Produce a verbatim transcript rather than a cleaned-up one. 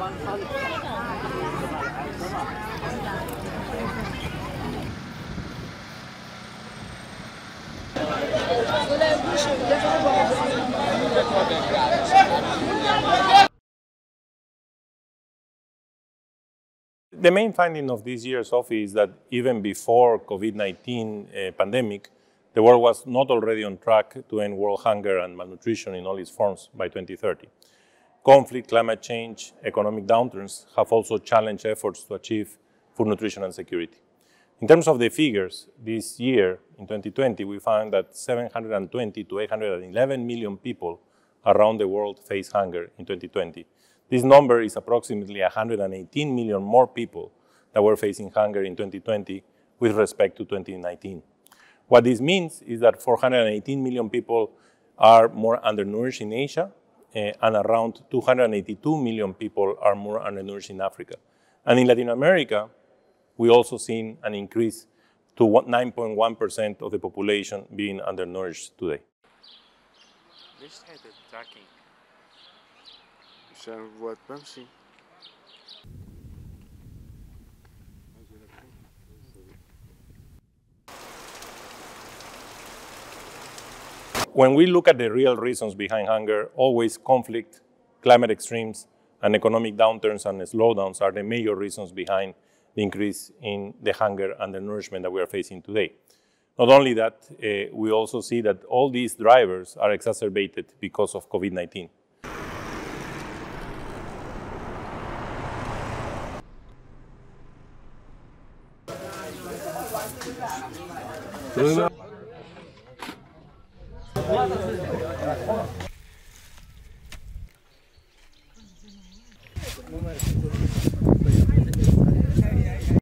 The main finding of this year, Sophie, is that even before COVID nineteen uh, pandemic, the world was not already on track to end world hunger and malnutrition in all its forms by twenty thirty. Conflict, climate change, economic downturns have also challenged efforts to achieve food, nutrition, and security. In terms of the figures, this year, in twenty twenty, we found that seven hundred twenty to eight hundred eleven million people around the world face hunger in twenty twenty. This number is approximately one hundred eighteen million more people that were facing hunger in twenty twenty with respect to twenty nineteen. What this means is that four hundred eighteen million people are more undernourished in Asia, uh, and around two hundred eighty-two million people are more undernourished in Africa. And in Latin America, we also seen an increase to nine point one percent of the population being undernourished today. When we look at the real reasons behind hunger, always conflict, climate extremes, and economic downturns and slowdowns are the major reasons behind the increase in the hunger and the nourishment that we are facing today. Not only that, uh, we also see that all these drivers are exacerbated because of COVID nineteen.